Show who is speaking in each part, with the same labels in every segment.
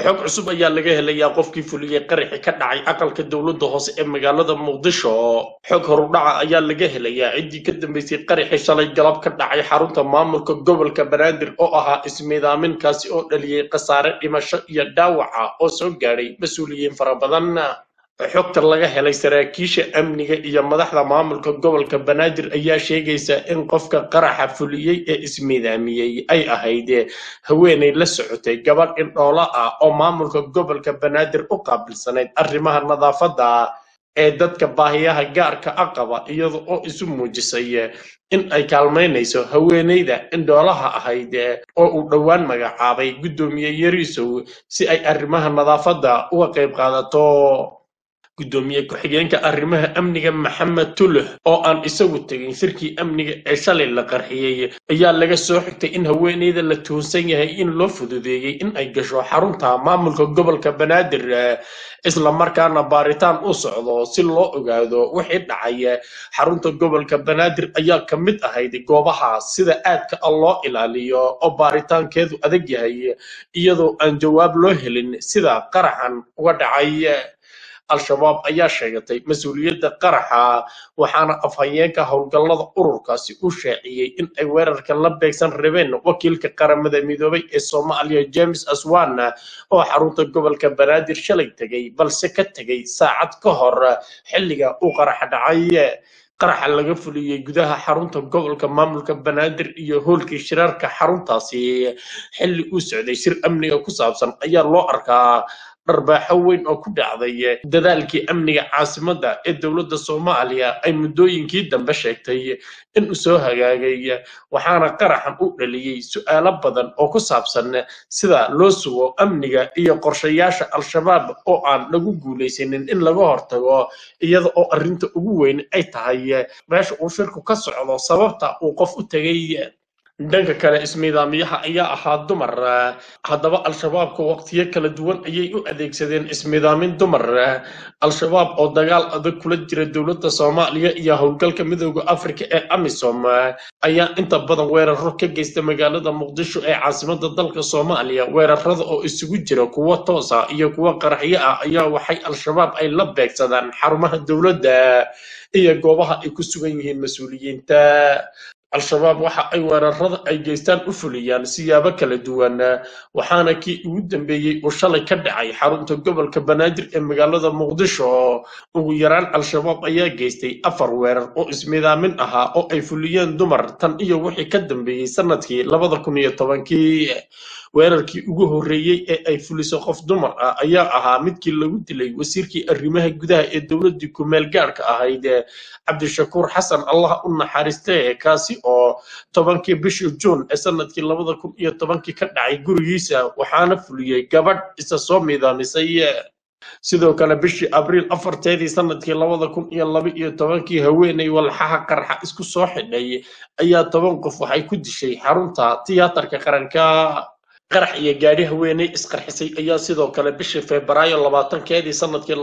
Speaker 1: xog cusub ayaa laga helayaa qofkii fuliyay qaraxi ka dhacay aqalka dowladda hoose ee magaalada muqdisho. xog horudhaca ayaa laga helayaa ciddii ka dambeysay qaraxi shalay galab ka dhacay xarunta maamulka gobolka banaadir oo ahaa ismiidaaminkaasi oo dhaliyey khasaare dhimasho iyo dhaawaca oo soo gaadhay mas-uuliyiin fara badan. xogta laga helay saraakiisha amniga iyo madaxda maamulka gobolka banaadir ayaa sheegaysa in qofka qaraxa fuliyey ee ismiidaamiyey ay ahayd haweeney la socotay gabadh indhoola ah oo maamulka gobolka banaadir u qaabilsanayd arrimaha nadaafadda ee dadka baahiyaha gaarka ah qaba iyada oo isu muujisay in ay kaalmaynayso haweeneyda indhoolaha ahayd oo uu dhowaan magacaabay guddoomiye yariisow si ay arrimaha nadaafadda uga qayb qaadato. gudoomiye ku-xigeenka arrimaha amniga maxamed tulux oo aan isagu tegin shirkii amniga ee shalay la qarxiyey ayaa laga soo xigtay in haweeneyda la tuhunsan yahay in loo fududeeyey in ay gasho xarunta maamulka gobolka banaadir isla markaana baaritaan u socdo si loo ogaado wixii dhacay. xarunta gobolka banaadir ayaa ka mid ahayd goobaha sida aadka ah loo ilaaliyo oo baaritaankeedu adag yahay iyadoo aan jawaab loo helin sida qaraxan uga dhacay. al-shabaab ayaa sheegatay mas-uuliyadda qaraxa waxaana afhayeenka howlgallada ururkaasi u shaaciyey in ay weerarkan la beegsan rabeen wakiilka qaramada midoobay ee soomaaliya james aswan oo xarunta gobolka banaadir shalay tegay balse ka tegay saacad ka hor xilliga uu qaraxa dhacay. qaraxa laga fuliyey gudaha xarunta gobolka maamulka banaadir iyo hoolkii shirarka xaruntaasi xilli uu socday shir amniga ku saabsan ayaa loo arkaa dharbaaxo weyn oo ku dhacday dadaalkii amniga caasimadda ee dowladda soomaaliya ay muddooyinkii dambe sheegtay in uu soo hagaagay waxaana qaraxan u dhaliyey su'aalo badan oo ku saabsan sida loo sugo amniga iyo qorshayaasha al-shabaab oo aan lagu guulaysanin in laga hortago iyada oo arrinta ugu weyn ay tahay meesha uu shirku ka socdo sababta uu qof u tegay. dhanka kale ismiidaamiyaha ayaa ahaa dumar haddaba al-shabaabka waqtiyo kala duwan ayay u adeegsadeen ismiidaamin dumar. al-shabaab oo dagaal adag kula jira dowladda soomaaliya iyo howlgalka midooda afrika ee amisom ayaa inta badan weeraro ka geysta magaalada muqdisho ee caasimadda dalka soomaaliya. weerarada oo isugu jira kuwo toosa iyo kuwo qaraxyo ah ayaa waxay al-shabaab ay la beegsadaan xarumaha dowladda iyo goobaha ay ku sugan yihiin mas-uuliyiinta. al-shabaab waxa ay weerarada ay geystaan u fuliyaan siyaabo kala duwan waxaana kii ugu dambeeyey uu shalay ka dhacay xarunta gobolka banaadir ee magaalada muqdisho. ugu yaraan al-shabaab ayaa geystay 4 weerar oo ismiidaamin ahaa oo ay fuliyeen dumar tan iyo wixii ka dambeeyey sanadkii 2010. weerarkii ugu horreeyey ee ay fuliso qof dumar ah ayaa ahaa midkii lagu dilay wasiirkii arrimaha gudaha ee dowladdii ku-meel gaarhka ahayd cabdishakuur xasan allah u naxariiste kaasi oo 10kii bishii juun ee sanadkii 2010 ka dhacay gurigiisa waxaana fuliyey gabadh isa soo miidaamisay. sidoo kale bishii abriil 4teedii sanadkii 2012 haweeney walxaha qarxa isku soo xidhay ayaa 10 qof waxay ku dishay xarunta tiyaatarka qaranka. qarax iyo gaadhi haweeney isqarxisay ayaa sidoo kale bishii febraayo 20keedii sanadkii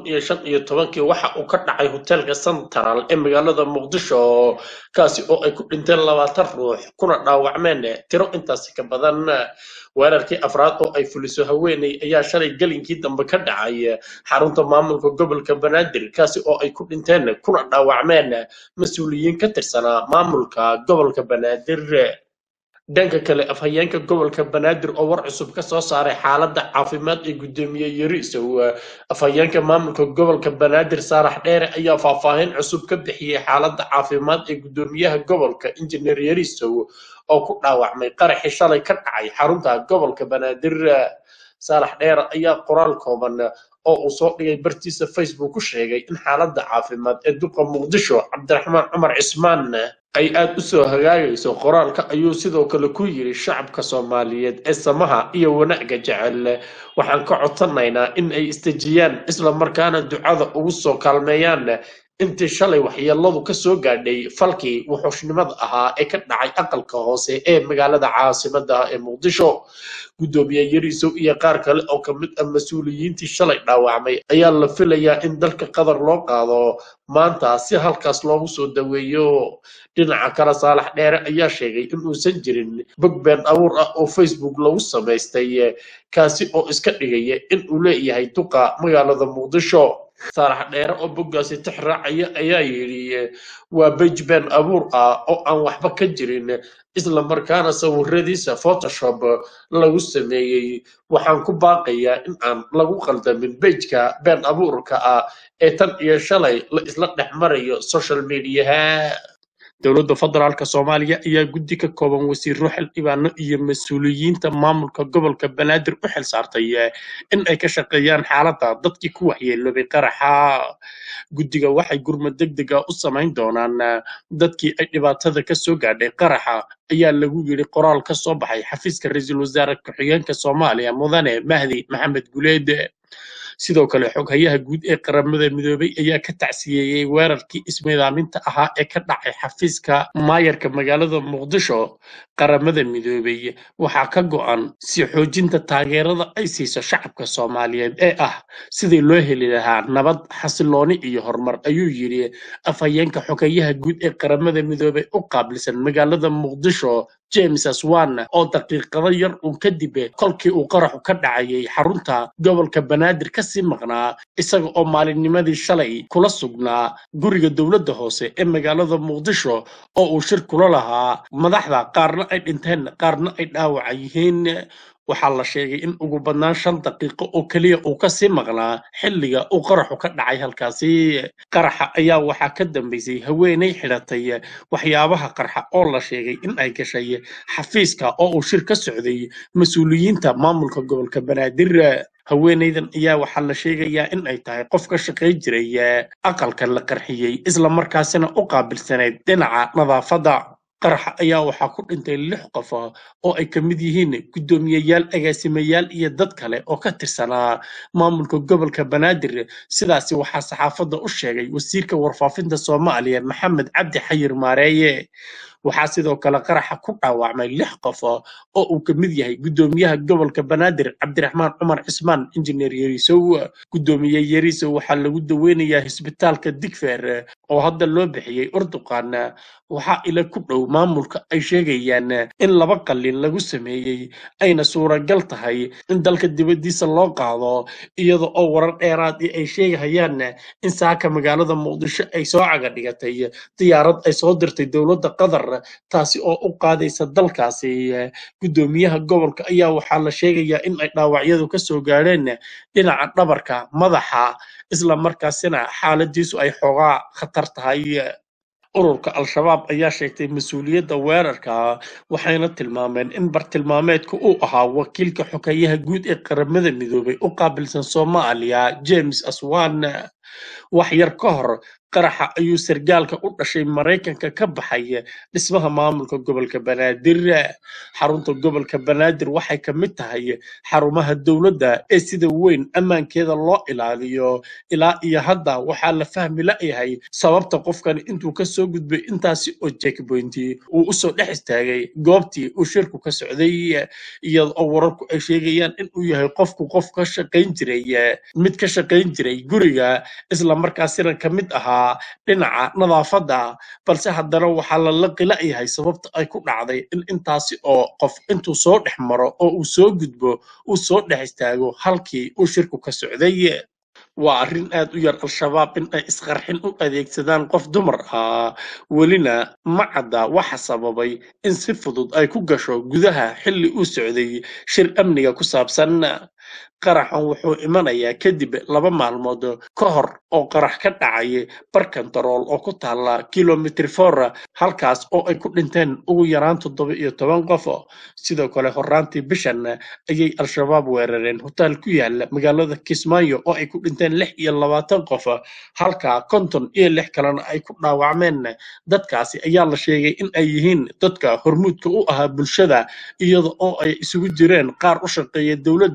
Speaker 1: 2015 waxa uu ka dhacay hoteelka central ee magaalada muqdisho kaasi oo ay ku dhinteen 20 ruux kuna dhaawacmeen tiro intaasi ka badan. weerarkii afraad oo ay fuliso haweeney ayaa shalay galinkii dambe ka dhacay xarunta maamulka gobolka banaadir kaasi oo ay ku dhinteen kuna dhaawacmeen mas-uuliyiin ka tirsanaa maamulka gobolka banaadir. dhanka kale afhayeenka gobolka banaadir oo war cusub ka soo saaray xaaladda caafimaad ee guddoomiye yariisow afhayeenka maamulka gobolka banaadir saarax dheere ayaa faahfaahin cusub ka bixiyey xaaladda caafimaad ee guddoomiyaha gobolka injineer yariisow oo ku dhaawacmay qaraxii shalay ka dhacay xarunta gobolka banaadir. saalax dheere ayaa qoraal kooban oo uu soo dhigay bartiisa facebook ku sheegay in xaaladda caafimaad ee duqa muqdisho cabdiraxmaan cumar cismaan ay aad u soo hagaagayso. qoraalka ayuu sidoo kale ku yiri shacabka soomaaliyeed ee samaha iyo wanaagga jecel waxaan ka codsanaynaa in ay istejiyaan isla markaana ducada ugu soo kaalmeeyaan intii shalay waxyeeladu ka soo gaadhay falkii wuxuushnimada ahaa ee ka dhacay aqalka hoose ee magaalada caasimadda ah ee muqdisho. gudoomiye yariisow iyo qaar kale oo ka mid ah mas-uuliyiintii shalay dhaawacmay ayaa la filayaa in dalka qatar loo qaado maanta si halkaas loogu soo daweeyo. dhinaca kale saalax dheere ayaa sheegay in uusan jirin bog been abuur ah oo facebook lagu samaystay kaasi oo iska dhigaya in uu leeyahay duqa magaalada muqdisho. saalax dheere oo boggaasi tix raacaya ayaa yidhi waa bej been abuur ah oo aan waxba ka jirin isla markaana sawiradiisa photoshop lagu sameeyey. waxaan ku baaqayaa in aan lagu qaldamin bejka been abuurka ah ee tan iyo shalay la isla dhex marayo social mediaha. dowladda federaalka soomaaliya ayaa guddi ka kooban wasiiro xildhibaano iyo mas-uuliyiinta maamulka gobolka banaadir u xil saartay in ay ka shaqeeyaan xaaladda dadkii ku waxyeeloobay qaraxa. guddiga waxay gurmad degdeg ah u samayn doonaan dadkii ay dhibaatada ka soo gaadhay qaraxa ayaa lagu yidhi qoraal ka soo baxay xafiiska ra-iisul wasaare ku-xigeenka soomaaliya mudane mahdi maxamed guleed. sidoo kale xoghayaha guud ee qaramada midoobay ayaa ka tacsiyeeyey weerarkii ismiidaaminta ahaa ee ka dhacay xafiiska maayarka magaalada muqdisho. qaramada midoobay waxaa ka go'an si xoojinta taageerada ay siiso shacabka soomaaliyeed ee ah sidii loo heli lahaa nabad xasilooni iyo horumar, ayuu yidhi afhayeenka xoghayaha guud ee qaramada midoobay u qaabilsan magaalada muqdisho james aswan oo daqiiqado yar uun kadib kolkii uu qaraxu ka dhacayay xarunta gobolka banaadir kasii maqnaa isaga oo maalinnimadii shalay kula sugnaa guriga dowladda hoose ee magaalada muqdisho oo uu shir kula lahaa madaxda qaarna ay dhinteen qaarna ay dhaawaca yihiin. waxaa la sheegay in ugu badnaan 5 daqiiqo oo keliya uu kasii maqnaa xilliga uu qaraxu ka dhacay halkaasi. qaraxa ayaa waxaa ka dambeysay haweeney xidhatay waxyaabaha qarxa oo la sheegay in ay gashay xafiiska oo uu shir ka socday mas-uuliyiinta maamulka gobolka banaadir. haweeneydan ayaa waxaa la sheegayaa in ay tahay qof ka shaqayn jiray aqalka la qarxiyey isla markaasina u qaabilsanayd dhinaca nadaafadda. qaraxa ayaa waxaa ku dhintay 6 qof oo ay ka mid yihiin guddoomiyeyaal, agaasimayaal iyo dad kale oo ka tirsanaa maamulka gobolka banaadir. sidaasi waxaa saxaafadda u sheegay wasiirka warfaafinta soomaaliya maxamed cabdi xayir maareeye. waxaa sidoo kale qaraxa ku dhaawacmay 6 qof oo uu ka mid yahay guddoomiyaha gobolka banaadir cabdiraxmaan cumar cismaan injineer yariisow. guddoomiye yariisow waxaa lagu daweynayaa isbitaalka digfeer oo hadda loo bixiyey urduqaan. waxaa ila ku dhow maamulka ay sheegayaan in 2 qalliin lagu sameeyey ayna suuragal tahay in dalka dibaddiisa loo qaado, iyada oo warar dheeraad ay sheegayaan in saaka magaalada muqdisho ay soo caga dhigatay diyaarad ay soo dirtay dowladda qatar taasi oo u qaadaysa dalkaasi. guddoomiyaha gobolka ayaa waxaa la sheegayaa in ay dhaawacyadu ka soo gaadheen dhinaca dhabarka, madaxa, isla markaasina xaaladiisu ay xoogaa khatar tahay. ururka al-shabaab ayaa sheegtay mas-uuliyadda weerarka waxayna tilmaameen in bartilmaameedku uu ahaa wakiilka xoghayaha guud ee qaramada midoobay u qaabilsan soomaaliya james aswan. wax yar ka hor qaraxa ayuu sargaalka u dhashay maraykanka ka baxay dhismaha maamulka gobolka banaadir. xarunta gobolka banaadir waxay ka mid tahay xarumaha dowladda ee sida weyn ammaankeeda loo ilaaliyo. ilaa iyo hadda waxaa la fahmi la'yahay sababta qofkan intuu ka soo gudbay intaasi oo checkpointi uu usoo dhex istaagay goobtii uu shirku ka socday, iyada oo wararku ay sheegayaan in uu yahay qofku qof ka shaqayn jiray mid ka shaqayn jiray guriga isla markaasina ka mid ahaa dhinaca nadaafadda, balse haddana waxaa la laqi la'yahay sababta ay ku dhacday in intaasi oo qof intuu soo dhex maro oo uu soo gudbo uu soo dhex istaago halkii uu shirku ka socday. waa arrin aad u yar al-shabaab in ay isqarxin u adeegsadaan qof dumar ah, welina ma cadda waxa sababay in si fudud ay ku gasho gudaha xilli uu socday shir amniga ku saabsan. qaraxan wuxuu imanayaa kadib 2 maalmood ka hor oo qarax ka dhacay barkantarool oo ku taala kilomitir 4 halkaas oo ay ku dhinteen ugu yaraan 17 qof. sidoo kale horaantii bishan ayay al-shabaab weerareen hotel ku yaala magaalada kismaayo oo ay ku dhinteen 26 qof halka 56 kalena ay ku dhaawacmeen. dadkaasi ayaa la sheegay in ay yihiin dadka hormuudka u ahaa bulshada, iyada oo ay isugu jireen qaar u shaqeeya dowladda iyo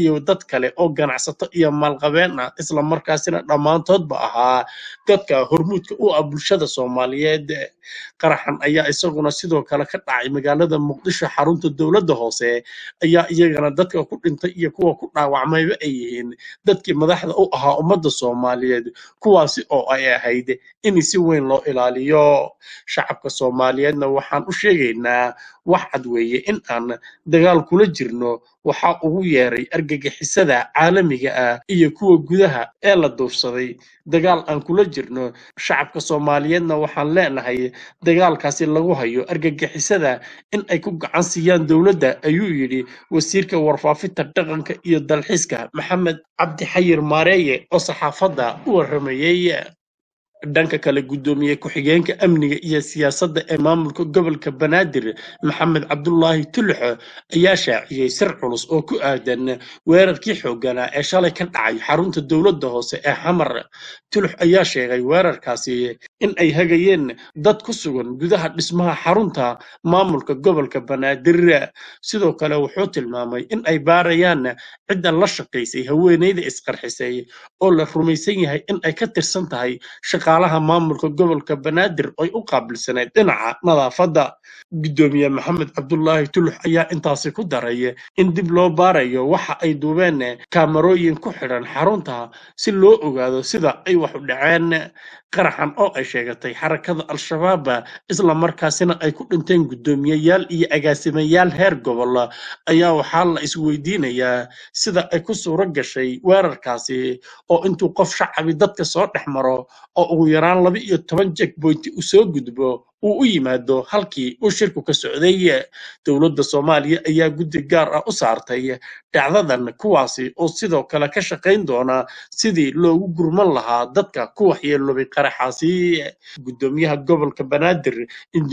Speaker 1: iyo dad kale oo ganacsato iyo maalqabeen ah isla markaasina dhammaantoodba ahaa dadka hormuudka u ah bulshada Soomaaliyeed. Qaraxan ayaa isaguna sidoo kale ka dhacay magaalada Muqdisho xarunta dowladda hoose ayaa iyagana dadka ku dhintay iyo kuwa ku dhaawacmayba ay yihiin dadkii madaxda u ahaa ummadda Soomaaliyeed kuwaasi oo ay ahayd in si weyn loo ilaaliyo. Shacabka Soomaaliyeedna waxaan u sheegaynaa wax cad weeye in aan dagaal kula jirno waxa ugu yeeray argagixisada caalamiga ah iyo kuwa gudaha ee la duufsaday dagaal aan kula jirno shacabka Soomaaliyeedna waxaan leenahay dagaalkaasi lagu hayo argagixisada in ay ku gacan siiyaan dowladda ayuu yidhi wasiirka warfaafinta dhaqanka iyo dalxiiska Maxamed Cabdi Xayir Maareeye oo saxaafadda u waramayay. Dhanka kale gudoomiye ku-xigeenka amniga iyo siyaasadda ee maamulka gobolka Banaadir Maxamed Cabdullaahi Tulxo ayaa shaaciyay sir culus oo ku aadan weerarkii xoogganaa ee shalay ka dhacay xarunta dowladda hoose ee Xamar. Tulx ayaa sheegay weerarkaasi in ay hagayeen dad ku sugan gudaha dhismaha xarunta maamulka gobolka Banaadir. Sidoo kale wuxuu tilmaamay in ay baarayaan cidda la shaqaysay haweeneyda isqarxisay oo la rumaysan yahay in ay ka tirsan tahay shaqaalaha maamulka gobolka Banaadir oo ay u qaabilsaneyd dhinaca nadaafadda. Gudoomiye Maxamed Cabdullaahi Tulx ayaa intaasi ku daray in dib loo baarayo waxa ay duubeen kaamarooyin ku xidhan xarunta si loo ogaado sida ay wax u dhaceen. Qaraxan oo ay sheegatay xarakada Al-Shabaab isla markaasina ay ku dhinteen gudoomiyeyaal iyo agaasimayaal heer gobol ayaa waxaa la isweydiinayaa sida ay ku suuro gashay weerarkaasi oo intuu qof shacabi dadka soo dhex maro oo ugu yaraan 12 checkpoint u soo gudbo uu u yimaado halkii uu shirku ka socday. Dowladda Soomaaliya ayaa guddi gaar ah u saartay dhacdadan kuwaasi oo sidoo kale ka shaqayn doona sidii loogu gurman lahaa dadka ku waxyeeloobay qaraxaasi. Gudoomiyaha gobolka Banaadir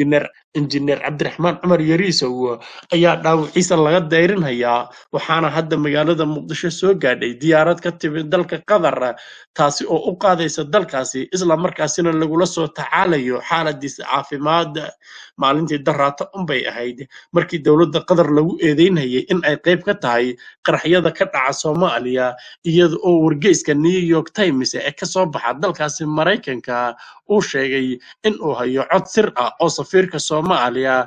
Speaker 1: injineer Cabdiraxmaan Cumar Yariisow ayaa dhaawiciisa laga dayrinhayaa waxaana hadda magaalada Muqdisho soo gaadhay diyaarad ka timid dalka Qatar taasi oo u qaadaysa dalkaasi isla markaasina lagula soo tacaalayo xaaladiisa caafimaad. Maalintii daraato unbay ahayd markii dowladda Qatar lagu eedeynayay in ay qayb ka tahay qaraxyada ka dhaca Soomaaliya iyada oo wargeyska New York Times ee ka soo baxa dalkaasi Mareykanka uu sheegay in uu hayo cod sir ah oo safiirka Soomaaliya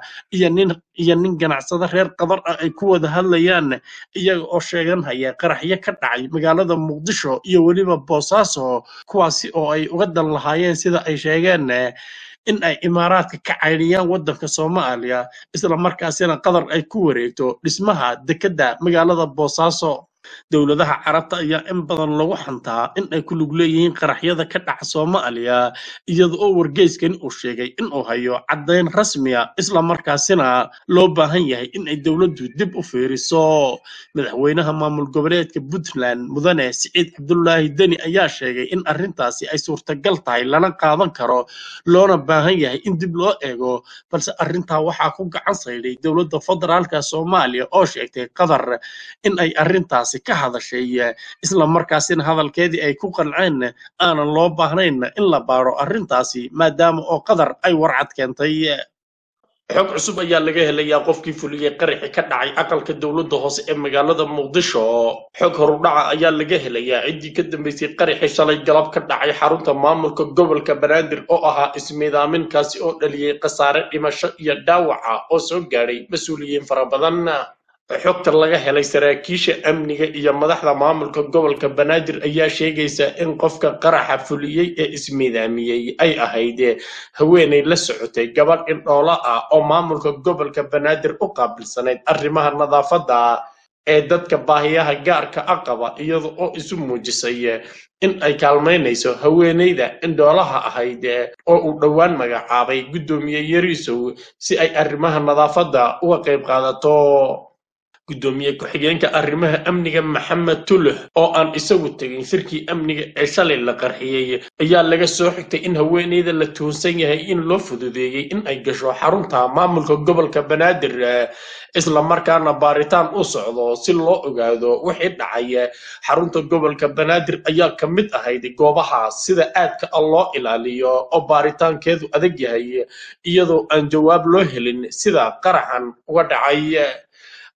Speaker 1: iyo nin ganacsada reer Qatar ah ay ku wada hadlayaan iyaga oo sheeganaya qaraxyo ka dhacay magaalada Muqdisho iyo weliba Boosaaso kuwaasi oo ay uga dan lahaayeen sida ay sheegeen in ay imaaraadka ka cayniyaan waddanka Soomaaliya isla markaasina Qatar ay ku wareegto dhismaha dekedda magaalada Boosaaso. Dowladaha Carabta ayaa in badan lagu xantaa in ay ku lug leeyihiin qaraxyada ka dhaca Soomaaliya iyada oo wargeyskan uu sheegay in uu hayo caddayn rasmi ah isla markaasina loo baahan yahay in ay dowladdu dib u fiiriso. Madaxweynaha maamul goboleedka Puntland Mudane Siciid Cabdullaahi Deni ayaa sheegay in arrintaasi ay suurtagal tahay lana qaadan karo loona baahan yahay in dib loo eego balse arrintaa waxaa ku gacan saydhay dowladda federaalka Soomaaliya oo sheegtay Qatar in ay arrintaasi ka hadashay isla markaasina hadalkeedii ay ku qanceen aanan loo baahnayn in la baaro arrintaasi maadaama oo Qatar ay warcad keentay. xog cusub ayaa laga helayaa qofkii fuliyay qaraxi ka dhacay aqalka dowladda hoose ee magaalada Muqdisho. xog horudhaca ayaa laga helayaa ciddii ka dambeysay qaraxi shalay galab ka dhacay xarunta maamulka gobolka Banaadir oo ahaa ismiidaaminkaasi oo dhaliyay khasaare dhimasho iyo dhaawac ah oo soo gaadhay mas'uuliyiin fara badan. xogta laga helay saraakiisha amniga iyo madaxda maamulka gobolka Banaadir ayaa sheegaysa in qofka qaraxa fuliyay ee ismiidaamiyay ay ahayd haweeney la socotay gabadh indhoola ah oo maamulka gobolka Banaadir u qaabilsaneyd arrimaha nadaafadda ee dadka baahiyaha gaarka ah qaba iyada oo isu muujisay in ay kaalmaynayso haweeneyda indhoolaha ahayd oo uu dhowaan magacaabay gudoomiye Yariisow si ay arrimaha nadaafadda uga qayb qaadato. gudoomiye ku-xigeenka arrimaha amniga Maxamed Tulux oo aan isagu tegin shirkii amniga ee shalay la qarxiyay ayaa laga soo xigtay in haweeneyda la tuhunsan yahay in loo fududeeyay in ay gasho xarunta maamulka gobolka Banaadir isla markaana baaritaan u socdo si loo ogaado wixii dhacay. xarunta gobolka Banaadir ayaa ka mid ahayd goobaha sida aadka loo ilaaliyo oo baaritaankeedu adag yahay iyadoo aan jawaab loo helin sida qaraxan uga dhacay.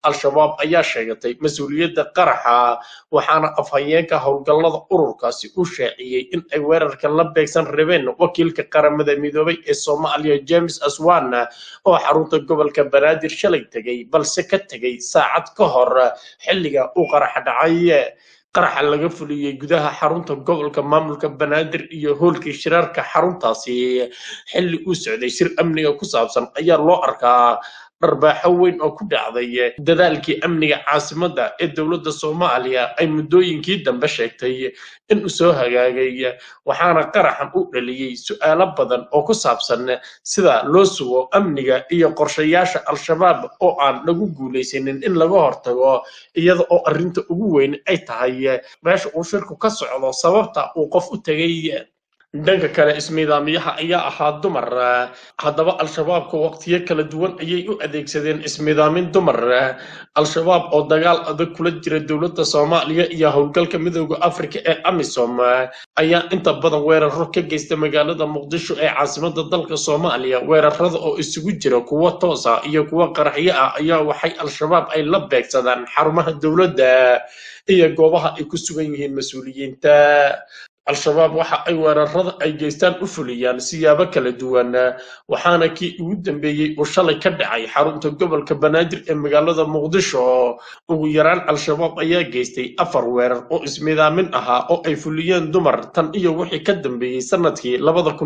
Speaker 1: al-shabaab ayaa sheegatay mas-uuliyadda qaraxa waxaana afhayeenka howlgallada ururkaasi u shaaciyey in ay weerarkan la beegsan rabeen wakiilka qaramada midoobay ee soomaaliya james aswan oo xarunta gobolka banaadir shalay tegay balse ka tegay saacad ka hor xilliga uu qaraxa dhacay qaraxa laga fuliyey gudaha xarunta gobolka maamulka banaadir iyo hoolkii shirarka xaruntaasi xilli uu socday shir amniga ku saabsan ayaa loo arkaa dharbaaxo weyn oo ku dhacday dadaalkii amniga caasimadda ee dowladda soomaaliya ay muddooyinkii dambe sheegtay in uu soo hagaagay waxaana qaraxan u dhaliyey su'aalo badan oo ku saabsan sida loo sugo amniga iyo qorshayaasha al-shabaab oo aan lagu guulaysanin in laga hortago iyada oo arrinta ugu weyn ay tahay meesha uu shirku ka socdo sababta uu qof u tegay dhanka kale ismiidaamiyaha ayaa ahaa dumar haddaba al-shabaabka waqtiyo kala duwan ayay u adeegsadeen ismiidaamin dumar al-shabaab oo dagaal adag kula jira dowladda soomaaliya iyo howlgalka midooda afrika ee amisom ayaa inta badan weeraro ka geysta magaalada muqdisho ee caasimada dalka soomaaliya weerarada oo isugu jira kuwo toosa iyo kuwo qaraxyo ah ayaa waxay al-shabaab ay la beegsadaan xarumaha dowladda iyo goobaha ay ku sugan yihiin mas-uuliyiinta al-shabaab waxa ay weerarada ay geystaan u fuliyaan siyaabo kala duwan waxaana kii ugu dambeeyey uu shalay ka dhacay xarunta gobolka banaadir ee magaalada muqdisho ugu yaraan al-shabaab ayaa geystay 4 weerar oo ismiidaamin ahaa oo ay fuliyeen dumar tan iyo wixii ka dambeeyey sanadkii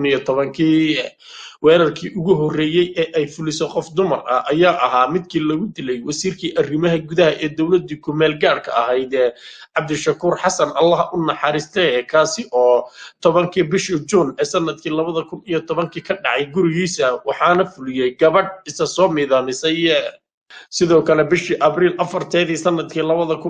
Speaker 1: 2010kii weerarkii ugu horreeyey ee ay fuliso qof dumar ah ayaa ahaa midkii lagu dilay wasiirkii arrimaha gudaha ee dowladdii ku-meel gaarka ahayd cabdishakuur xasan allah u naxariistee kaasi oo 10kii bishii juun ee sanadkii 2010kii ka dhacay gurigiisa waxaana fuliyey gabadh isa soo miidaamisay sidoo kale bishii abriil 4teedii sanadkii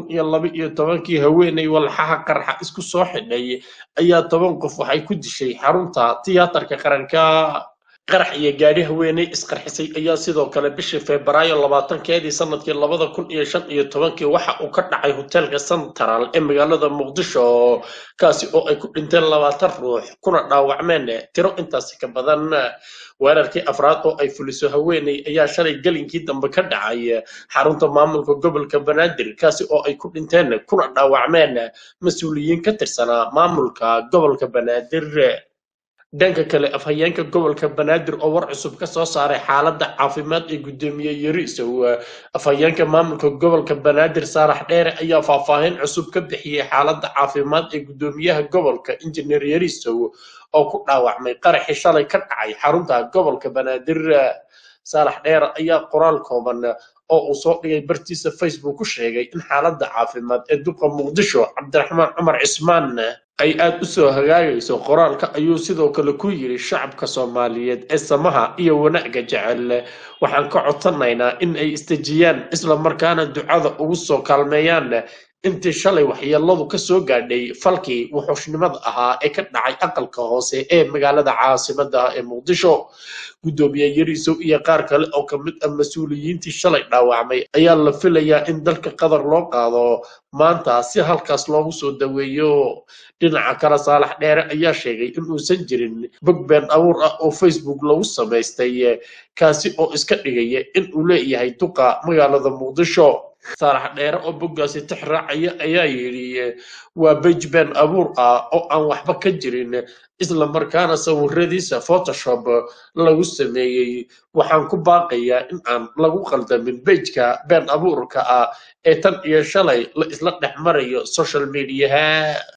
Speaker 1: 2012kii haweeney walxaha qarxa isku soo xidhay ayaa 10 qof waxay ku dishay xarunta tiyaatarka qaranka qarax iyo gaari haweeney isqarxisay ayaa sidoo kale bishii Febraayo 20keedii sanadkii 2015kii waxa uu ka dhacay hotelka Central ee magaalada Muqdisho kaasi oo ay ku dhinteen 20 ruux kuna dhaawacmeen tiro intaas ka badan weerarkii afraad oo ay fuliso haweeney ayaa shalay galinkii dambe ka dhacay xarunta maamulka gobolka banaadir kaasi oo ay ku dhinteen kuna dhaawacmeen mas'uuliyiin ka tirsanaa maamulka gobolka banaadir dhanka kale afhayeenka gobolka banaadir oo war cusub ka soo saaray xaaladda caafimaad ee gudoomiye yariisow afhayeenka maamulka gobolka banaadir saarax dheere ayaa faahfaahin cusub ka bixiyay xaaladda caafimaad ee gudoomiyaha gobolka injineer yariisow oo ku dhaawacmay qaraxii shalay ka dhacay xarunta gobolka banaadir saarax dheere ayaa qoraal kooban oo uu soo dhigay bartiisa Facebook ku sheegay in xaaladda caafimaad ee duqa muqdisho cabdiraxmaan cumar cismaan ay aad u soo hagaagayso qoraalka ayuu sidoo kale ku yiri shacabka Soomaaliyeed ee samaha iyo wanaagga jecel waxaan ka codsanaynaa in ay istajiyaan isla markaana ducada ugu soo kaalmeeyaan intii shalay waxyeeladu ka soo gaadhay falkii wuxuushnimada ahaa ee ka dhacay aqalka hoose ee magaalada caasimadda ee Muqdisho gudoomiye yariisow iyo qaar kale oo ka mid ah mas'uuliyiintii shalay dhaawacmay ayaa la filayaa in dalka qadar loo qaado maanta si halkaas loogu soo daweeyo dhinaca kale saalax dheere ayaa sheegay in uusan jirin bog been abuur ah oo Facebook lagu samaystay kaasi oo iska dhigaya in uu leeyahay duqa magaalada Muqdisho saalax dheere oo boggaasi tixraacaya ayaa yiri waa page been abuur ah oo aan waxba ka jirin isla markaana sawiradiisa Photoshop lagu sameeyay waxaan ku baaqayaa in aan lagu qaldamin page-ka been abuurka ah ee tan iyo shalay la isla dhex marayo social media